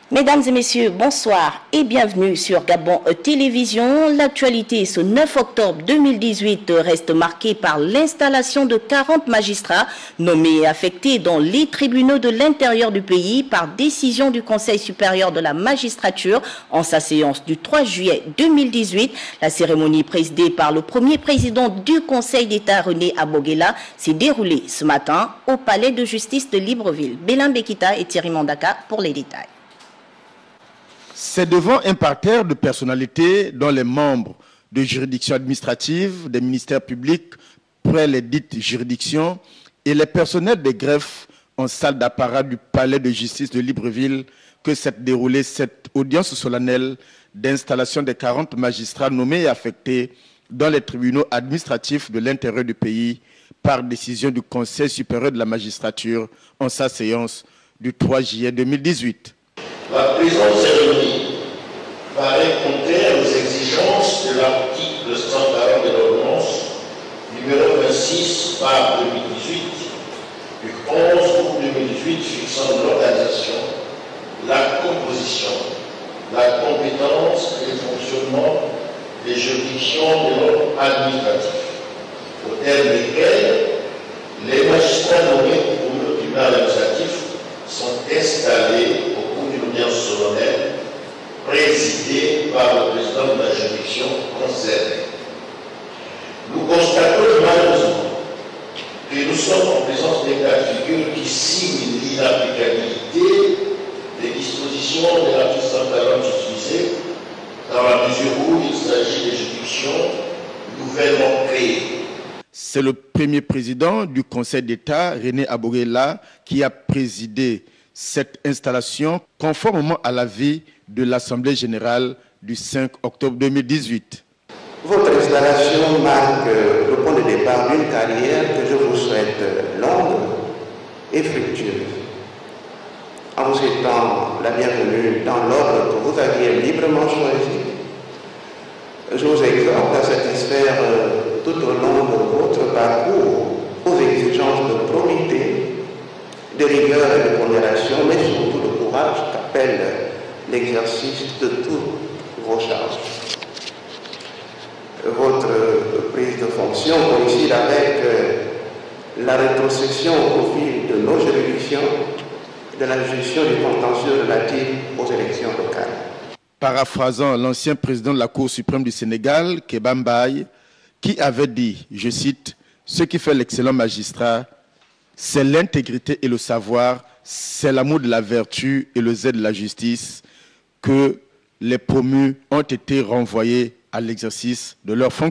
Mesdames et messieurs, bonsoir et bienvenue sur Gabon Télévision. L'actualité ce 9 octobre 2018 reste marquée par l'installation de 40 magistrats nommés et affectés dans les tribunaux de l'intérieur du pays par décision du Conseil supérieur de la magistrature en sa séance du 3 juillet 2018. La cérémonie présidée par le premier président du Conseil d'État, René Aboguela, s'est déroulée ce matin au palais de justice de Libreville. Bélin Bekita et Thierry Mandaka pour les détails. C'est devant un parterre de personnalités dont les membres de juridictions administratives, des ministères publics près les dites juridictions et les personnels des greffes en salle d'apparat du palais de justice de Libreville que s'est déroulée cette audience solennelle d'installation des 40 magistrats nommés et affectés dans les tribunaux administratifs de l'intérieur du pays par décision du Conseil supérieur de la magistrature en sa séance du 3 juillet 2018. La présente cérémonie paraît contraire aux exigences de l'article 140 de l'ordonnance numéro 26 par 2018 du 11 août 2018 fixant l'organisation, la composition, la compétence et le fonctionnement des juridictions de l'ordre administratif, au terme desquelles les magistrats nommés pour le tribunal administratif sont installés au cours d'une audience solennelle présidée par le président de la juridiction concernée. Nous constatons malheureusement que nous sommes en présence des cas de figure qui signent l'inapplicabilité des dispositions de l'article 140 utilisées dans la mesure où il s'agit des juridictions nouvellement créées. C'est le premier président du Conseil d'État, René Aboguela, qui a présidé cette installation conformément à l'avis de l'Assemblée générale du 5 octobre 2018. Votre installation marque le point de départ d'une carrière que je vous souhaite longue et fructueuse. En vous souhaitant la bienvenue dans l'ordre que vous aviez librement choisi, je vous exhorte à satisfaire tout au long de votre parcours aux exigences de probité, de rigueur et de pondération, mais surtout de courage qu'appelle l'exercice de toutes vos charges. Votre prise de fonction coïncide avec la rétrocession au profit de nos juridictions de la gestion du contentieux relatif aux élections locales. Paraphrasant l'ancien président de la Cour suprême du Sénégal, Kéba Mbaye, qui avait dit, je cite, « Ce qui fait l'excellent magistrat, c'est l'intégrité et le savoir, c'est l'amour de la vertu et le zèle de la justice que les promus ont été renvoyés à l'exercice de leurs fonctions. »